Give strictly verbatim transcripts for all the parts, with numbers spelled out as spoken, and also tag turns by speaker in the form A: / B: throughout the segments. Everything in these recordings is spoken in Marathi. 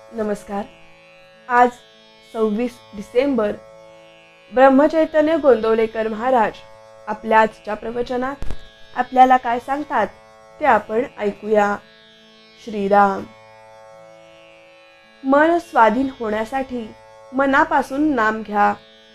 A: नमस्कार. आज सव्वीस डिसेंबर. ब्रह्मचैतन्य गोंदवलेकर महाराज आपल्या आजच्या प्रवचनात आपल्याला काय सांगतात ते आपण ऐकूया. श्रीराम. मन स्वाधीन होण्यासाठी मनापासून नाम घ्या.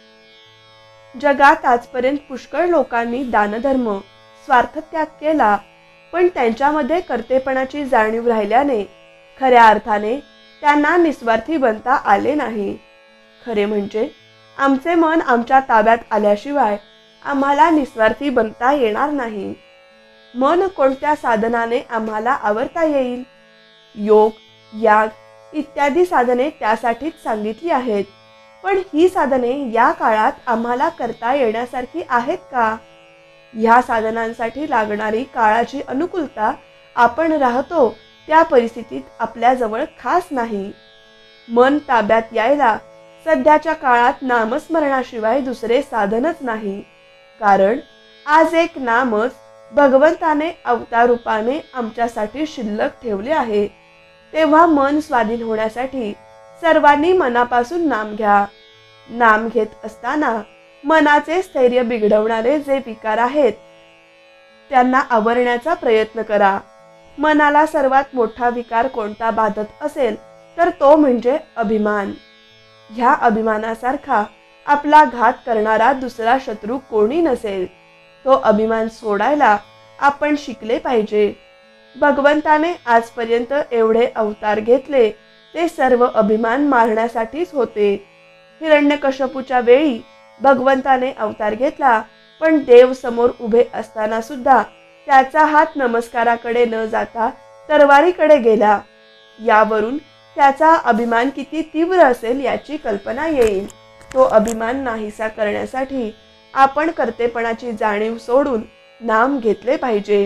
A: जगात आजपर्यंत पुष्कळ लोकांनी दानधर्म, स्वार्थत्याग केला, पण त्यांच्यामध्ये कर्तेपणाची जाणीव राहिल्याने खऱ्या अर्थाने त्यांना निस्वार्थी बनता आले नाही. खरे म्हणजे आमचे मन आमच्या ताब्यात आल्याशिवाय आम्हाला निस्वार्थी बनता येणार नाही. मन कोणत्या साधनाने आम्हाला आवरता येईल? योग, याग इत्यादी साधने त्यासाठीच सांगितली आहेत. पण ही साधने या काळात आम्हाला करता येण्यासारखी आहेत का? ह्या साधनांसाठी लागणारी काळाची अनुकूलता आपण राहतो त्या परिस्थितीत आपल्याजवळ खास नाही. मन ताब्यात यायला सध्याच्या काळात नामस्मरणाशिवाय दुसरे साधनच नाही. कारण आज एक नामच भगवंताने अवतार रूपाने आमच्यासाठी शिल्लक ठेवले आहे. तेव्हा मन स्वाधीन होण्यासाठी सर्वांनी मनापासून नाम घ्या. नाम घेत असताना मनाचे स्थैर्य बिघडवणारे जे विकार आहेत त्यांना आवरण्याचा प्रयत्न करा. मनाला सर्वात मोठा विकार कोणता बाधत असेल तर तो म्हणजे अभिमान. ह्या अभिमानासारखा आपला घात करणारा दुसरा शत्रू कोणी नसेल. तो अभिमान सोडायला आपण शिकले पाहिजे. भगवंताने आजपर्यंत एवढे अवतार घेतले ते सर्व अभिमान मारण्यासाठीच होते. हिरण्यकश्यपूच्या वेळी भगवंताने अवतार घेतला, पण देव समोर उभे असताना सुद्धा त्याचा हात नमस्काराकडे न जाता तरवारीकडे गेला. यावरून त्याचा अभिमान किती तीव्र असेल याची कल्पना येईल. तो अभिमान नाहीसा करण्यासाठी आपण कर्तेपणाची जाणीव सोडून नाम घेतले पाहिजे.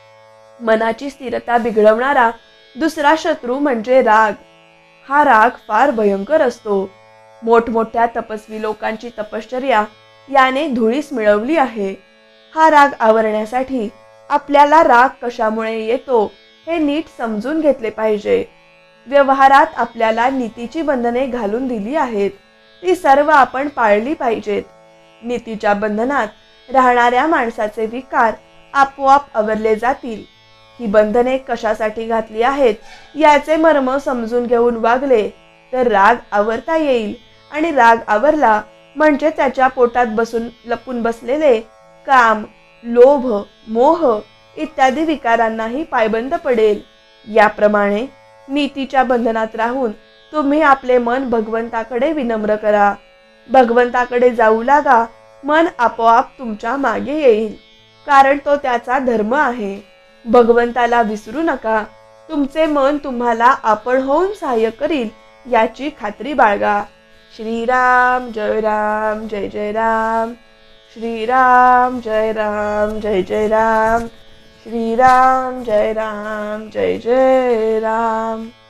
A: मनाची स्थिरता बिघडवणारा दुसरा शत्रू म्हणजे राग. हा राग फार भयंकर असतो. मोठमोठ्या तपस्वी लोकांची तपश्चर्या याने धुळीस मिळवली आहे. हा राग आवरण्यासाठी आपल्याला राग कशामुळे येतो हे नीट समजून घेतले पाहिजे. व्यवहारात आपल्याला नीतीची बंधने घालून दिली आहेत, ती सर्व आपण पाळली पाहिजेत. नीतीच्या बंधनात राहणाऱ्या माणसाचे विकार आपोआप आवरले जातील. ही बंधने कशासाठी घातली आहेत याचे मर्म समजून घेऊन वागले तर राग आवरता येईल, आणि राग आवरला म्हणजे त्याच्या पोटात बसून लपून बसलेले काम, लोभ, मोह इत्यादी विकारांनाही पायबंद पडेल. याप्रमाणे नीतीच्या बंधनात राहून तुम्ही आपले मन भगवंताकडे विनम्र करा. भगवंताकडे जाऊ लागा. मन आपोआप तुमच्या मागे येईल, कारण तो त्याचा धर्म आहे. भगवंताला विसरू नका. तुमचे मन तुम्हाला आपण होऊन सहाय्य करील याची खात्री बाळगा. श्रीराम जय राम जय जय राम. श्रीराम जय राम जय जय राम. श्रीराम जय राम जय जय राम.